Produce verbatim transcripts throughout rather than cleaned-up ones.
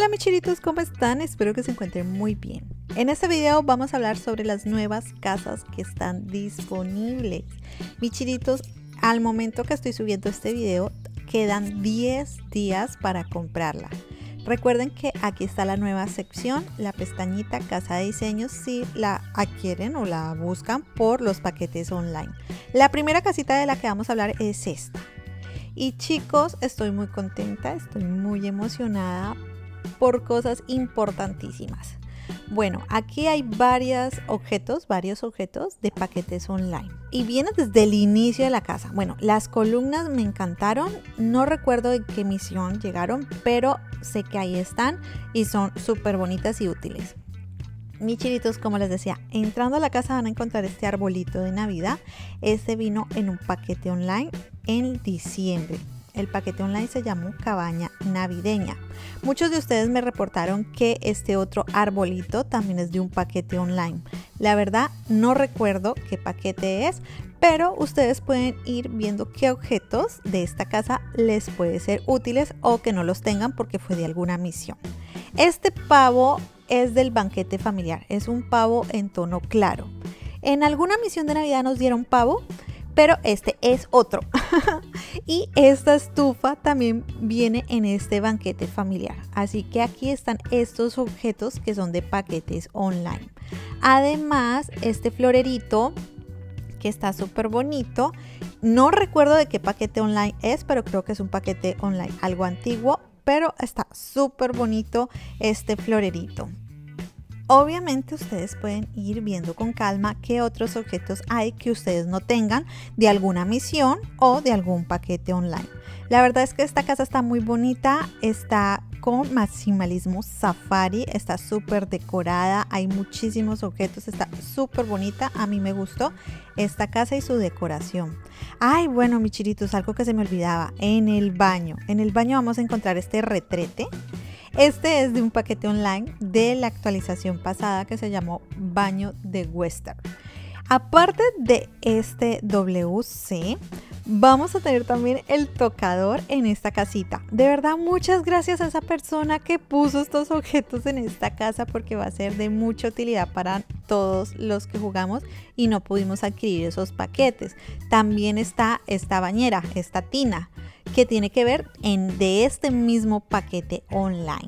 Hola mis chiritos, ¿cómo están? Espero que se encuentren muy bien. En este video vamos a hablar sobre las nuevas casas que están disponibles. Mis chiritos, al momento que estoy subiendo este video, quedan diez días para comprarla. Recuerden que aquí está la nueva sección, la pestañita Casa de Diseños, si la adquieren o la buscan por los paquetes online. La primera casita de la que vamos a hablar es esta. Y chicos, estoy muy contenta, estoy muy emocionada por cosas importantísimas. Bueno, aquí hay varios objetos, varios objetos de paquetes online y vienen desde el inicio de la casa. Bueno, las columnas me encantaron, no recuerdo en qué misión llegaron, pero sé que ahí están y son súper bonitas y útiles. Mis chiritos, como les decía, entrando a la casa van a encontrar este arbolito de Navidad. Este vino en un paquete online en diciembre. El paquete online se llamó Cabaña Navideña. Muchos de ustedes me reportaron que este otro arbolito también es de un paquete online. La verdad no recuerdo qué paquete es, pero ustedes pueden ir viendo qué objetos de esta casa les puede ser útiles o que no los tengan porque fue de alguna misión. Este pavo es del banquete familiar, es un pavo en tono claro. En alguna misión de Navidad nos dieron pavo, pero este es otro. Y esta estufa también viene en este banquete familiar. Así que aquí están estos objetos que son de paquetes online. Además, este florerito que está súper bonito. No recuerdo de qué paquete online es, pero creo que es un paquete online algo antiguo. Pero está súper bonito este florerito. Obviamente ustedes pueden ir viendo con calma qué otros objetos hay que ustedes no tengan de alguna misión o de algún paquete online. La verdad es que esta casa está muy bonita, está con maximalismo safari, está súper decorada, hay muchísimos objetos, está súper bonita. A mí me gustó esta casa y su decoración. Ay, bueno, mis chiritos, algo que se me olvidaba, en el baño. En el baño vamos a encontrar este retrete. Este es de un paquete online de la actualización pasada que se llamó Baño de Western. Aparte de este W C, vamos a tener también el tocador en esta casita. De verdad, muchas gracias a esa persona que puso estos objetos en esta casa porque va a ser de mucha utilidad para todos los que jugamos y no pudimos adquirir esos paquetes. También está esta bañera, esta tina, que tiene que ver en de este mismo paquete online.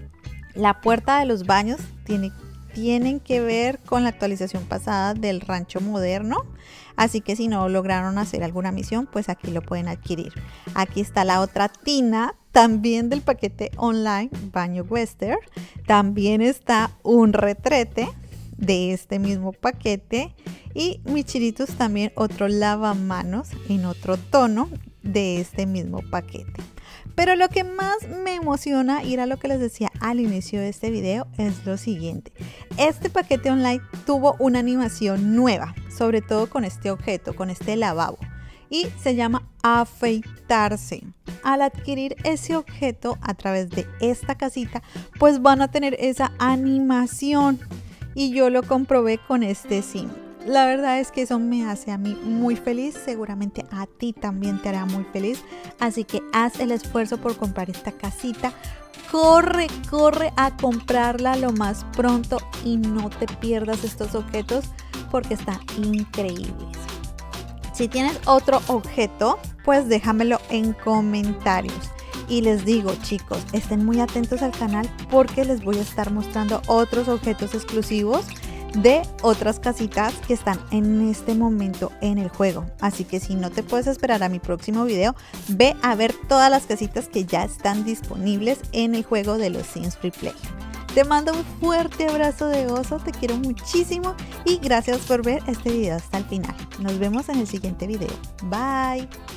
La puerta de los baños tiene, tienen que ver con la actualización pasada del rancho moderno, así que si no lograron hacer alguna misión, pues aquí lo pueden adquirir. Aquí está la otra tina, también del paquete online Baño Western. También está un retrete de este mismo paquete y mis chiritos también otro lavamanos en otro tono de este mismo paquete. Pero lo que más me emociona y era lo que les decía al inicio de este video es lo siguiente. Este paquete online tuvo una animación nueva, sobre todo con este objeto, con este lavabo, y se llama afeitarse. Al adquirir ese objeto a través de esta casita, pues van a tener esa animación y yo lo comprobé con este sim. La verdad es que eso me hace a mí muy feliz, seguramente a ti también te hará muy feliz, así que haz el esfuerzo por comprar esta casita, corre, corre a comprarla lo más pronto y no te pierdas estos objetos porque están increíbles. Si tienes otro objeto, pues déjamelo en comentarios. Y les digo, chicos, estén muy atentos al canal porque les voy a estar mostrando otros objetos exclusivos de otras casitas que están en este momento en el juego. Así que si no te puedes esperar a mi próximo video, ve a ver todas las casitas que ya están disponibles en el juego de los Sims Free Play. Te mando un fuerte abrazo de oso, te quiero muchísimo y gracias por ver este video hasta el final. Nos vemos en el siguiente video. Bye.